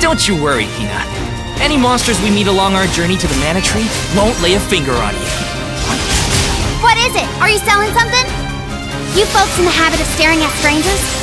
Don't you worry, Hina. Any monsters we meet along our journey to the Mana Tree won't lay a finger on you. What is it? Are you selling something? You folks in the habit of staring at strangers?